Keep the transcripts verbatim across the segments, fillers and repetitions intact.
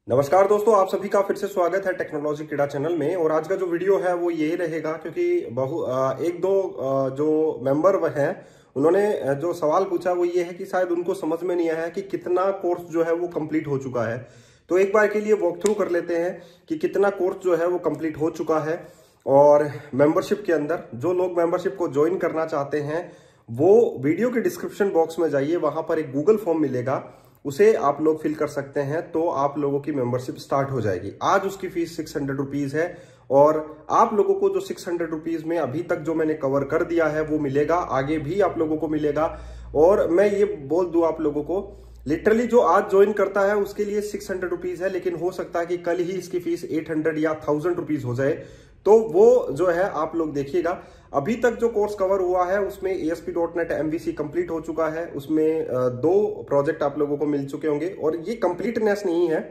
नमस्कार दोस्तों, आप सभी का फिर से स्वागत है टेक्नोलॉजी क्रीड़ा चैनल में। और आज का जो वीडियो है वो यही रहेगा क्योंकि बहु एक दो जो मेंबर हैं उन्होंने जो सवाल पूछा वो ये है कि शायद उनको समझ में नहीं आया कि कितना कोर्स जो है वो कंप्लीट हो चुका है। तो एक बार के लिए वॉक थ्रू कर लेते हैं कि कितना कोर्स जो है वो कंप्लीट हो चुका है। और मेंबरशिप के अंदर जो लोग मेंबरशिप को ज्वाइन करना चाहते हैं वो वीडियो के डिस्क्रिप्शन बॉक्स में जाइए, वहां पर एक गूगल फॉर्म मिलेगा, उसे आप लोग फिल कर सकते हैं तो आप लोगों की मेंबरशिप स्टार्ट हो जाएगी। आज उसकी फीस सिक्स हंड्रेड रुपीज है और आप लोगों को जो सिक्स हंड्रेड रुपीज में अभी तक जो मैंने कवर कर दिया है वो मिलेगा, आगे भी आप लोगों को मिलेगा। और मैं ये बोल दूं आप लोगों को, लिटरली जो आज ज्वाइन करता है उसके लिए सिक्स हंड्रेड रुपीज है, लेकिन हो सकता है कि कल ही इसकी फीस एट हंड्रेड या थाउजेंड रुपीज हो जाए। तो वो जो है आप लोग देखिएगा। अभी तक जो कोर्स कवर हुआ है उसमें A S P dot net M V C complete हो चुका है, उसमें दो प्रोजेक्ट आप लोगों को मिल चुके होंगे। और ये कंप्लीटनेस नहीं है,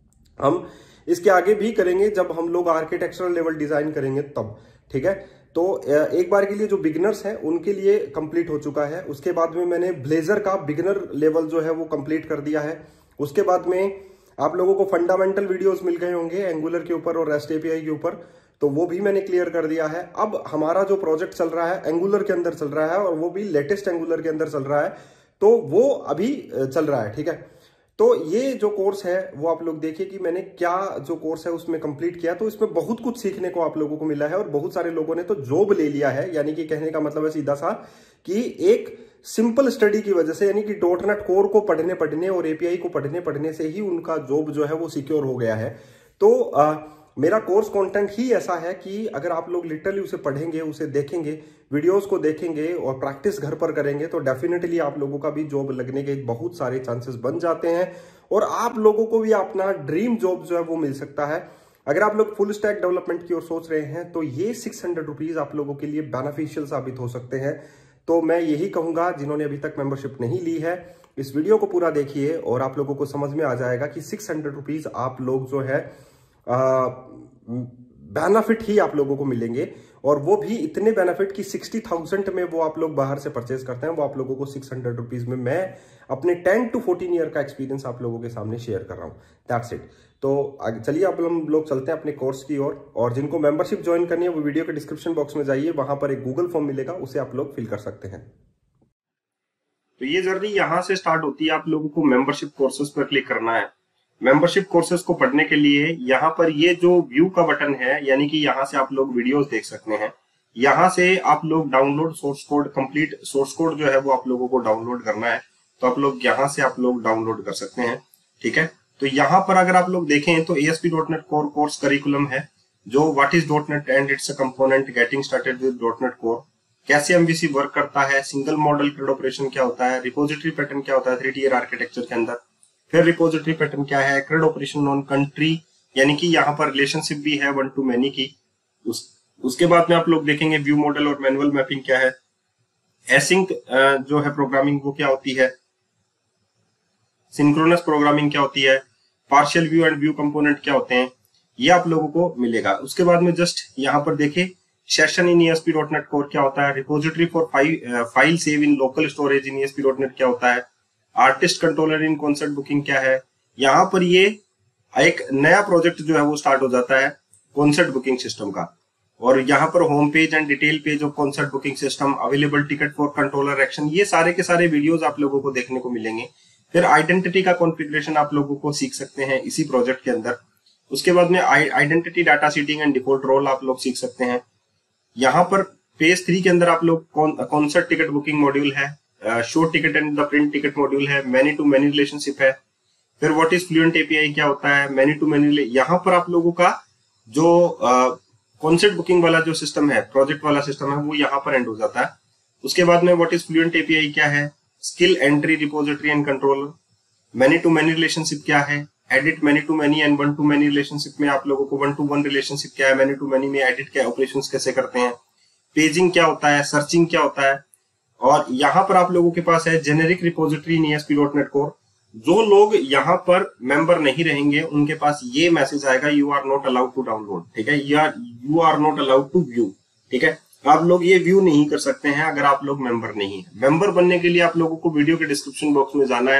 हम इसके आगे भी करेंगे जब हम लोग आर्किटेक्चरल लेवल डिजाइन करेंगे तब, ठीक है। तो एक बार के लिए जो बिगिनर्स हैं उनके लिए कंप्लीट हो चुका है। उसके बाद में मैंने ब्लेजर का बिगिनर लेवल जो है वो कंप्लीट कर दिया है। उसके बाद में आप लोगों को फंडामेंटल वीडियोस मिल गए होंगे एंगुलर के ऊपर और रेस्ट एपीआई के ऊपर, तो वो भी मैंने क्लियर कर दिया है। अब हमारा जो प्रोजेक्ट चल रहा है एंगुलर के अंदर चल रहा है और वो भी लेटेस्ट एंगुलर के अंदर चल रहा है, तो वो अभी चल रहा है, ठीक है। तो ये जो कोर्स है वो आप लोग देखिए कि मैंने क्या जो कोर्स है उसमें कंप्लीट किया, तो इसमें बहुत कुछ सीखने को आप लोगों को मिला है। और बहुत सारे लोगों ने तो जॉब ले लिया है, यानी कि कहने का मतलब है सीधा सा कि एक सिंपल स्टडी की वजह से, यानी कि डॉट नेट कोर को पढ़ने पढ़ने और एपीआई को पढ़ने पढ़ने से ही उनका जॉब जो है वो सिक्योर हो गया है। तो आ, मेरा कोर्स कंटेंट ही ऐसा है कि अगर आप लोग लिटरली उसे पढ़ेंगे, उसे देखेंगे, वीडियोस को देखेंगे और प्रैक्टिस घर पर करेंगे तो डेफिनेटली आप लोगों का भी जॉब लगने के बहुत सारे चांसेस बन जाते हैं और आप लोगों को भी अपना ड्रीम जॉब जो है वो मिल सकता है। अगर आप लोग फुल स्टैक डेवलपमेंट की ओर सोच रहे हैं तो ये सिक्स हंड्रेड रुपीज आप लोगों के लिए बेनिफिशियल साबित हो सकते हैं। तो मैं यही कहूंगा, जिन्होंने अभी तक मेंबरशिप नहीं ली है इस वीडियो को पूरा देखिए और आप लोगों को समझ में आ जाएगा कि सिक्स हंड्रेड रुपीज आप लोग जो है बेनिफिट ही आप लोगों को मिलेंगे। और वो भी इतने बेनिफिट कि सिक्सटी थाउजेंड में वो आप लोग बाहर से परचेज करते हैं, वो आप लोगों को सिक्स हंड्रेड रुपीज में मैं अपने टेन टू फोर्टीन ईयर का एक्सपीरियंस आप लोगों के सामने शेयर कर रहा हूं। That's it. तो चलिए अब हम लोग चलते हैं अपने कोर्स की ओर। और, और जिनको मेंबरशिप ज्वाइन करनी है वो वीडियो के डिस्क्रिप्शन बॉक्स में जाइए, वहां पर एक गूगल फॉर्म मिलेगा, उसे आप लोग फिल कर सकते हैं। तो ये जर्नी यहां से स्टार्ट होती है। आप लोगों को मेंबरशिप कोर्सेज पर क्लिक करना है। मेंबरशिप कोर्सेज को पढ़ने के लिए यहाँ पर ये जो व्यू का बटन है, यानी कि यहाँ से आप लोग वीडियोस देख सकते हैं। यहाँ से आप लोग download source code, complete source code जो है वो आप लोगों को डाउनलोड करना है, तो आप लोग यहाँ से आप लोग डाउनलोड कर सकते हैं, ठीक है। तो यहाँ पर अगर आप लोग देखें तो A S P dot net core course curriculum है, जो what is dot net and it's a component, getting started with dot net core, कैसे एमवीसी वर्क करता है, सिंगल मॉडल क्रेड ऑपरेशन क्या होता है, रिपोजिटरी पैटर्न क्या होता है थ्री टीयर आर्किटेक्चर के अंदर, फिर रिपोजिटरी पैटर्न क्या है, क्रेड ऑपरेशन ऑन कंट्री, यानी कि यहाँ पर रिलेशनशिप भी है वन टू मैनी की। उस उसके बाद में आप लोग देखेंगे व्यू मॉडल और मैनुअल मैपिंग क्या है, एसिंक जो है प्रोग्रामिंग वो क्या होती है, सिंक्रोनस प्रोग्रामिंग क्या होती है, partial view and view component क्या होते हैं, ये आप लोगों को मिलेगा। उसके बाद में जस्ट यहाँ पर देखिए session in A S P dot net core क्या होता है, repository for file save in local storage in A S P dot net क्या होता है, artist controller in concert booking क्या है। यहाँ पर ये एक नया प्रोजेक्ट जो है वो स्टार्ट हो जाता है कॉन्सर्ट बुकिंग सिस्टम का। और यहाँ पर home page and detail page of concert booking system, available ticket for controller action, ये सारे के सारे वीडियोस आप लोगों को देखने को मिलेंगे। फिर आइडेंटिटी का कॉन्फ़िगरेशन आप लोगों को सीख सकते हैं इसी प्रोजेक्ट के अंदर। उसके बाद में identity data seeding and default role आप लोग सीख सकते हैं। यहाँ पर पेज थ्री के अंदर आप लोग कॉन्सर्ट टिकट बुकिंग मॉड्यूल है, show ticket and the print ticket module है, मैनी टू मैनी रिलेशनशिप है, फिर व्हाट इज फ्लुएंट एपीआई क्या होता है, मैनी टू मैनी। यहाँ पर आप लोगों का जो कॉन्सर्ट बुकिंग वाला जो सिस्टम है, प्रोजेक्ट वाला सिस्टम है, वो यहाँ पर एंड हो जाता है। उसके बाद में व्हाट इज फ्लुएंट एपीआई क्या है, skill entry repository and controller, many to many relationship क्या है, edit many to many and one to many relationship में आप लोगों को वन टू वन रिलेशनशिप क्या है, मैनी टू मैनी में एडिट क्या ऑपरेशंस कैसे करते हैं, पेजिंग क्या होता है, सर्चिंग क्या होता है। और यहाँ पर आप लोगों के पास है generic repository in A S P dot net core. जो लोग यहाँ पर मेंबर नहीं रहेंगे उनके पास ये मैसेज आएगा, you are not allowed to download, ठीक है, you are you are not allowed to view, ठीक है। आप लोग ये व्यू नहीं कर सकते हैं अगर आप लोग मेंबर नहीं है। मेंबर बनने के लिए आप लोगों को वीडियो के डिस्क्रिप्शन बॉक्स में जाना है,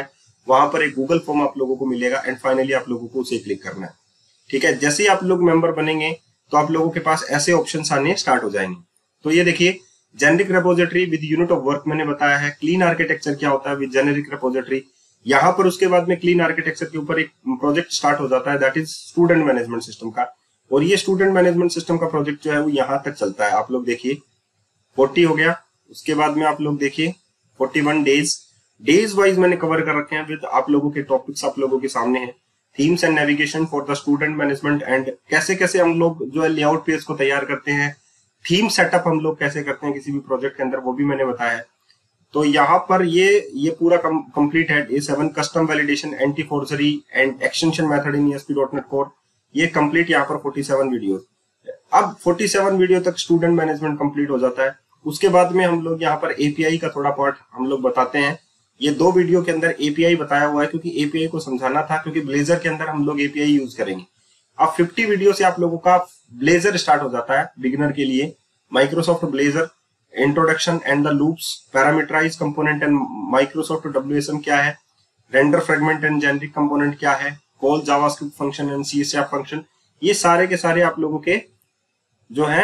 वहां पर एक गूगल फॉर्म आप लोगों को मिलेगा एंड फाइनली आप लोगों को उसे क्लिक करना है। ठीक है, जैसे ही आप लोग मेंबर बनेंगे तो आप लोगों के पास ऐसे ऑप्शंस आने स्टार्ट हो जाएंगे। तो ये देखिए, generic repository with unit of work मैंने बताया है। क्लीन आर्किटेक्चर क्या होता है विद जेनेरिक रिपोजिटरी। यहाँ पर उसके बाद में क्लीन आर्किटेक्चर के ऊपर एक प्रोजेक्ट स्टार्ट हो जाता है, that is student management system का। और ये स्टूडेंट मैनेजमेंट सिस्टम का प्रोजेक्ट जो है वो यहाँ तक चलता है। आप लोग देखिए चालीस हो गया, उसके बाद में आप लोग देखिए इकतालीस डेज डेज वाइज मैंने कवर कर रखे हैं विद आप लोगों के टॉपिक्स आप लोगों के सामने हैं। Themes and navigation for the student management and कैसे कैसे हम लोग जो है लेआउट पेज को तैयार करते हैं, थीम सेटअप हम लोग कैसे करते हैं किसी भी प्रोजेक्ट के अंदर, वो भी मैंने बताया है। तो यहाँ पर ये ये पूरा कंप्लीट है। A seven custom validation, anti forgery and extension method in ESP dot net core, ये कंप्लीट यहाँ पर सैंतालीस वीडियो। अब सैंतालीस वीडियो तक स्टूडेंट मैनेजमेंट कंप्लीट हो जाता है। उसके बाद में हम लोग यहाँ पर एपीआई का थोड़ा पार्ट हम लोग बताते हैं। ये दो वीडियो के अंदर एपीआई बताया हुआ है क्योंकि एपीआई को समझाना था, क्योंकि ब्लेजर के अंदर हम लोग एपीआई यूज करेंगे। अब पचास वीडियो से आप लोगों का ब्लेजर स्टार्ट हो जाता है बिगिनर के लिए। Microsoft Blazor introduction and the loops, parameterize component and Microsoft WSM क्या है, render fragment and generic component क्या है, call JavaScript function and CSF function, ये सारे के सारे आप लोगों के जो है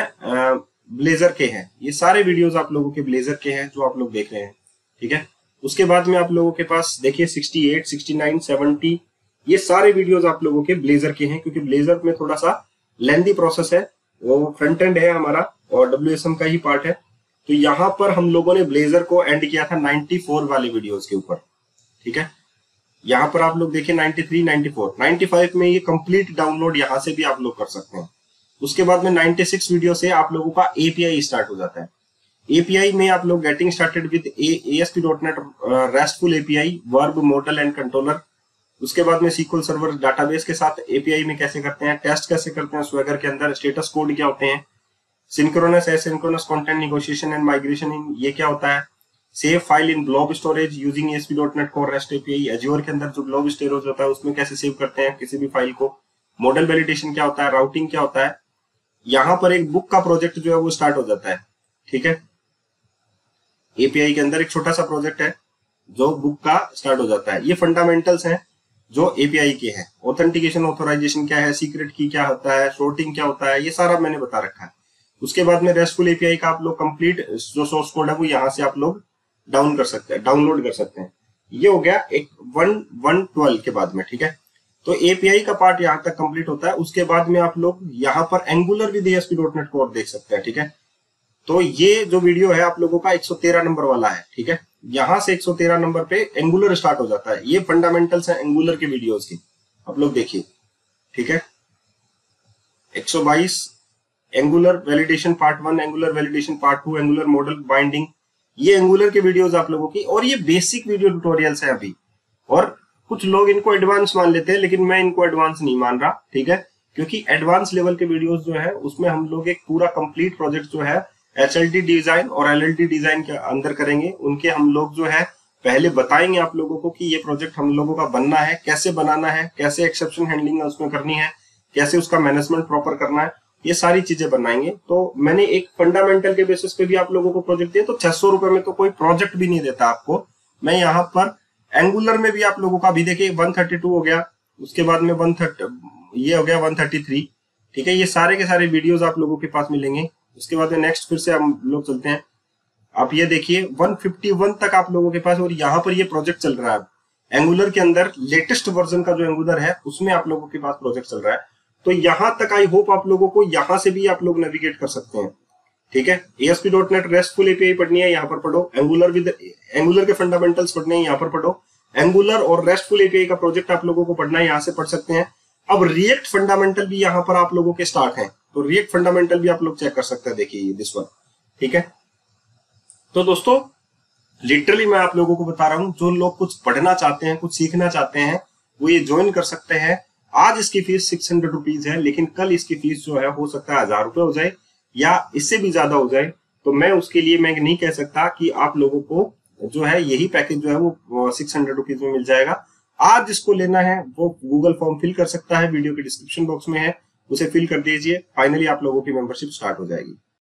ब्लेजर के हैं। ये सारे वीडियोस आप लोगों के ब्लेजर के हैं जो आप लोग देख रहे हैं। ठीक है, उसके बाद में आप लोगों के पास देखिए अड़सठ, उनहत्तर, सत्तर, ये सारे वीडियोस आप लोगों के ब्लेजर के हैं, क्योंकि ब्लेजर में थोड़ा सा लेंथी प्रोसेस है, वो फ्रंट एंड है हमारा और डब्ल्यूएसएम का ही पार्ट है। तो यहाँ पर हम लोगों ने ब्लेजर को एंड किया था चौरानवे वाले वीडियोस के ऊपर। ठीक है, यहाँ पर आप लोग देखिए तिरानवे, चौरानवे, पचानवे में ये कंप्लीट डाउनलोड यहाँ से भी आप लोग कर सकते हैं। उसके बाद में छियानवे वीडियो से आप लोगों का एपीआई स्टार्ट हो जाता है। एपीआई में आप लोग getting started with ASP dot net restful API, verb, model and controller. उसके बाद में सीक्वल सर्वर डाटाबेस के साथ एपीआई में कैसे करते हैं, टेस्ट कैसे करते हैं स्वेगर के अंदर, स्टेटस कोड क्या होते हैं, synchronous asynchronous content negotiation and migration in ये क्या होता है, save file in blob storage using ASP dot net core rest API, Azure के अंदर जो ब्लॉब स्टोरेज होता है उसमें कैसे सेव करते हैं किसी भी फाइल को, मॉडल वैलिडेशन क्या होता है, राउटिंग क्या होता है। यहाँ पर एक बुक का प्रोजेक्ट जो है वो स्टार्ट हो जाता है। ठीक है, एपीआई के अंदर एक छोटा सा प्रोजेक्ट है जो बुक का स्टार्ट हो जाता है। ये फंडामेंटल्स हैं जो एपीआई के हैं। ऑथेंटिकेशन ऑथोराइजेशन क्या है, सीक्रेट की क्या होता है, शॉर्टिंग क्या होता है, ये सारा मैंने बता रखा है। उसके बाद में रेस्टफुल एपीआई का आप लोग कंप्लीट जो सोर्स कोड है वो यहाँ से आप लोग डाउन कर सकते हैं, डाउनलोड कर सकते हैं। ये हो गया एक वन वन ट्वेल्व के बाद में। ठीक है, तो एपीआई का पार्ट यहाँ तक कंप्लीट होता है। उसके बाद में आप लोग यहाँ पर Angular with ASP dot net core देख सकते हैं। ठीक है, तो ये जो वीडियो है आप लोगों का एक सौ तेरह नंबर वाला है। ठीक है, यहां से एक सौ तेरह नंबर पे एंगुलर स्टार्ट हो जाता है। ये फंडामेंटल्स है एंगुलर के वीडियोस की, आप लोग देखिए। ठीक है, एक सौ बाईस Angular validation part one, Angular validation part two, Angular model binding, ये एंगुलर के वीडियोस आप लोगों की। और ये बेसिक वीडियो ट्यूटोरियल्स है अभी, और कुछ लोग इनको एडवांस मान लेते हैं, लेकिन मैं इनको एडवांस नहीं मान रहा। ठीक है, क्योंकि एडवांस लेवल के वीडियोस जो है उसमें हम लोग एक पूरा कंप्लीट प्रोजेक्ट जो है एचएलटी डिजाइन और एलएलटी डिजाइन के अंदर करेंगे। उनके हम लोग जो है पहले बताएंगे आप लोगों को कि ये प्रोजेक्ट हम लोगों का बनना है, कैसे बनाना है, कैसे एक्सेप्शन हैंडलिंग उसमें करनी है, कैसे उसका मैनेजमेंट प्रॉपर करना है, ये सारी चीजें बनाएंगे। तो मैंने एक फंडामेंटल के बेसिस पे भी आप लोगों को प्रोजेक्ट दिया। तो छह सौ रुपए में तो कोई प्रोजेक्ट भी नहीं देता आपको। मैं यहाँ पर एंगुलर में भी आप लोगों का अभी देखिए एक सौ बत्तीस हो गया, उसके बाद में एक सौ तीस ये हो गया एक सौ तैंतीस। ठीक है, ये सारे के सारे वीडियोस आप लोगों के पास मिलेंगे। उसके बाद में नेक्स्ट फिर से हम लोग चलते हैं। आप ये देखिए एक सौ इक्यावन तक आप लोगों के पास, और यहाँ पर ये प्रोजेक्ट चल रहा है एंगुलर के अंदर। लेटेस्ट वर्जन का जो एंगुलर है उसमें आप लोगों के पास प्रोजेक्ट चल रहा है। तो यहाँ तक आई होप आप लोगों को यहाँ से भी आप लोग नेविगेट कर सकते हैं। ठीक है, ASP dot net restful API पढ़नी है, यहाँ पर पढ़ो। एंगुलर विद एंगुलर के फंडामेंटल्स पढ़ने हैं, यहाँ पर पढ़ो। एंगुलर और रेस्टफुल एपीआई का प्रोजेक्ट आप लोगों को पढ़ना है, यहाँ से पढ़ सकते हैं। अब रिएक्ट फंडामेंटल भी यहाँ पर आप लोगों के स्टार्ट है, तो रिएक्ट फंडामेंटल भी आप लोग चेक कर सकते हैं। देखिए ये दिस वन। ठीक है, तो दोस्तों लिटरली मैं आप लोगों को बता रहा हूं, जो लोग कुछ पढ़ना चाहते हैं, कुछ सीखना चाहते हैं, वो ये ज्वाइन कर सकते हैं। आज इसकी फीस सिक्स हंड्रेड रुपीज है, लेकिन कल इसकी फीस जो है हो सकता है हजार रुपए हो जाए या इससे भी ज्यादा हो जाए। तो मैं उसके लिए मैं नहीं कह सकता कि आप लोगों को जो है यही पैकेज जो है वो सिक्स हंड्रेड रुपीज में मिल जाएगा। आज जिसको लेना है वो गूगल फॉर्म फिल कर सकता है, वीडियो के डिस्क्रिप्शन बॉक्स में है, उसे फिल कर दीजिए। फाइनली आप लोगों की मेंबरशिप स्टार्ट हो जाएगी।